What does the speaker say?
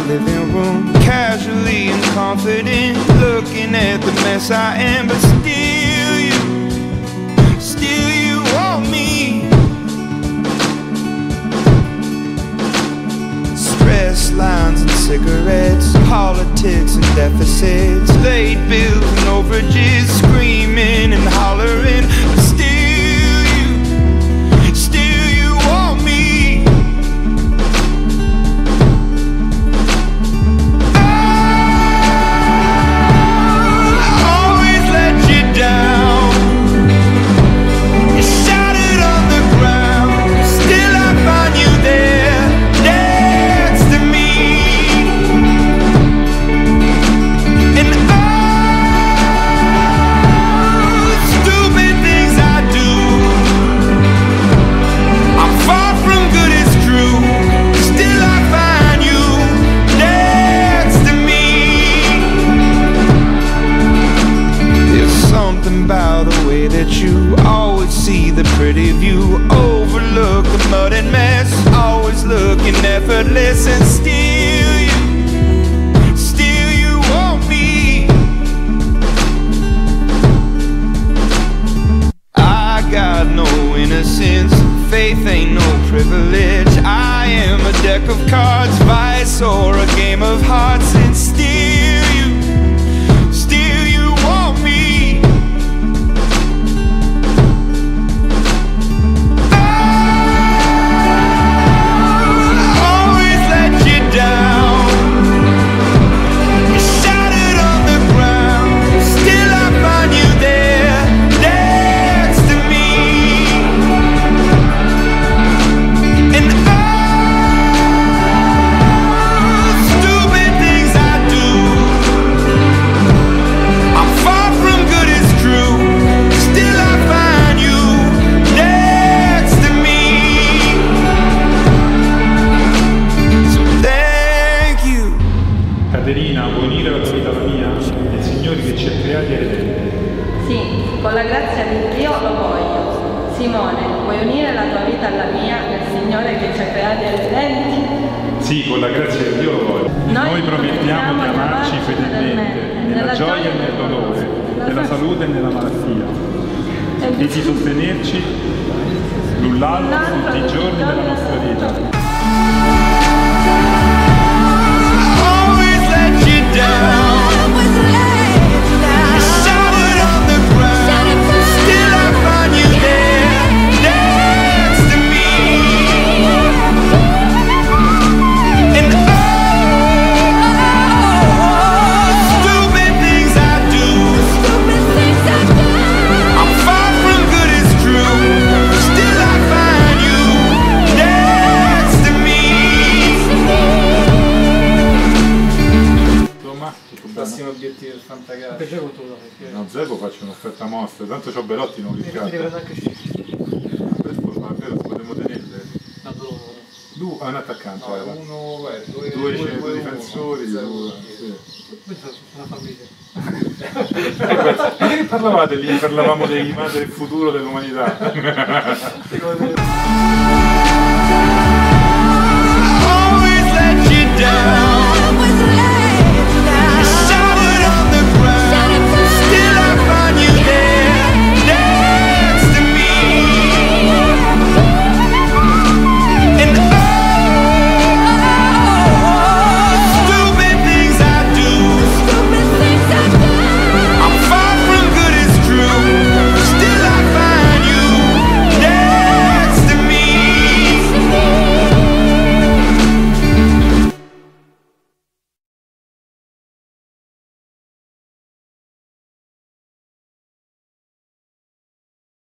living room, casually and confident, looking at the mess I am, but still you want me. Stress lines and cigarettes, politics and deficits, late bills and overages, screaming and hollering, but still you want me. You always see the pretty view, overlook the mud and mess, always looking effortless, and still you want me. I got no innocence, faith ain't no privilege. I am a deck of cards, vice or a game of hearts, and still you want me. Caterina, vuoi unire la tua vita alla mia? Il Signore che ci ha creati è redenti. Sì, con la grazia di Dio lo voglio. Simone, vuoi unire la tua vita alla mia nel Signore che ci ha creati e redenti? Sì, con la grazia di Dio lo voglio. Noi promettiamo di amarci fedelmente, nella gioia e nel dolore, nella salute e nella malattia, e di sostenerci l'un l'altro tutti i giorni della nostra vita. Prossimo obiettivo del Fantagare. No, Zego faccio un'offerta mostra, tanto c'ho Belotti non li scatta. Potremmo tenerle. Due, un attaccante. No, due difensori. Una famiglia. Che parlavate lì? Parlavamo del futuro dell'umanità.